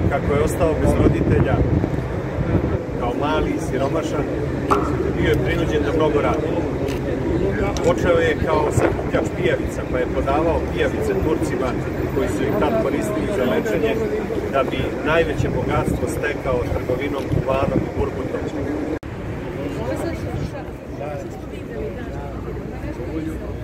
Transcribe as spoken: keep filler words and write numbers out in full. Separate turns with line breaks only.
kako je ostao bez roditelja, kao mali i siromašan, bio je prinuđen da mnogo radi. Počeo je kao sakupljač pijavica, pa je prodavao pijavice Turcima koji su ih tad koristili za lečenje, da bi najveće bogatstvo stekao trgovinom duvanom i burgutom.